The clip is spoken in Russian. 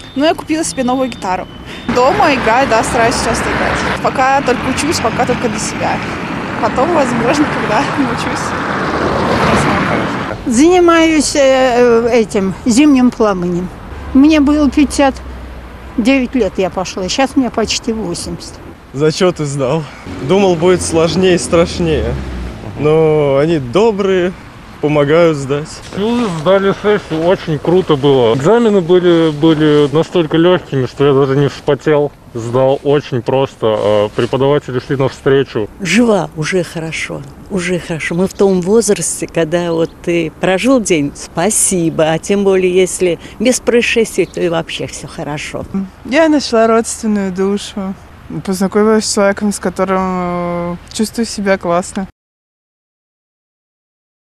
Ну, я купила себе новую гитару. Дома играю, да, стараюсь часто играть. Пока только учусь, пока только для себя. Потом, возможно, когда научусь. Занимаюсь этим зимним плаванием. Мне было 59 лет, я пошла. Сейчас мне почти 80. Зачеты сдал. Думал, будет сложнее и страшнее. Но они добрые, помогают сдать. Сдали сессию, очень круто было. Экзамены были настолько легкими, что я даже не вспотел. Сдал очень просто, а преподаватели шли навстречу. Жива, уже хорошо, уже хорошо. Мы в том возрасте, когда вот ты прожил день, спасибо, а тем более, если без происшествий, то и вообще все хорошо. Я нашла родственную душу, познакомилась с человеком, с которым чувствую себя классно.